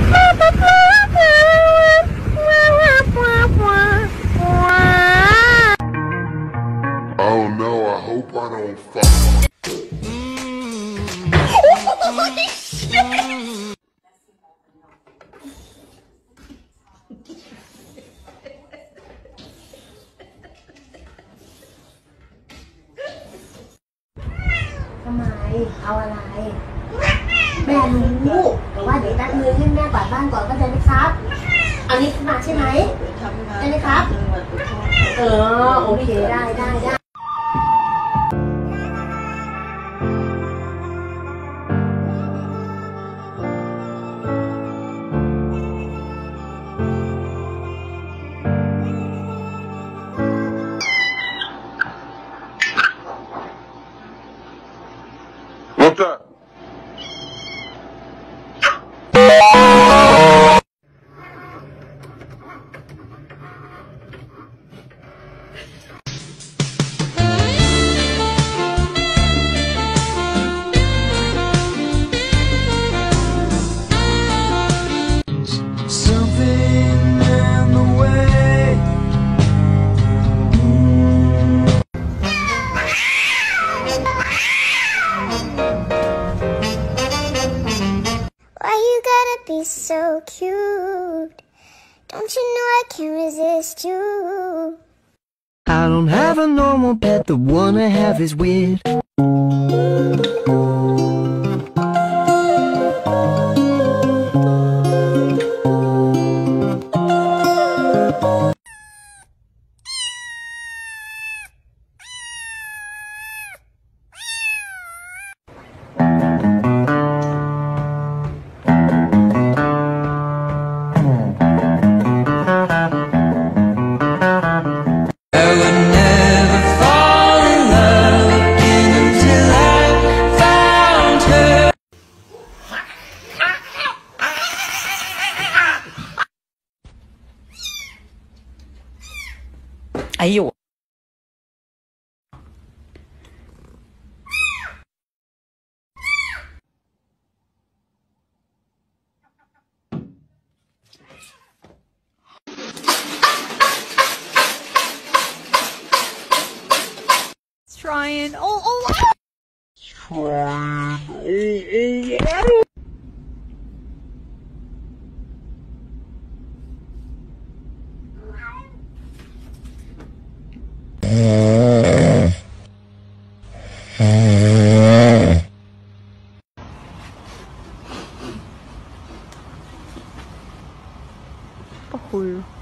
Oh no, I hope I don't fuck. Holy shit! ทำไมเอาอะไรแม่รู้แต่ว่าเดี๋ยวแป๊บนึงให้แม่กวาดบ้านก่อนเข้าใจไหมครับเอานี้ขึ้นมาใช่ไหมได้ไหมครับโอเคได้ What's up? Why you gotta be so cute? Don't you know I can't resist you? I don't have a normal pet, the one I have is weird. Ayo. Trying. Cool.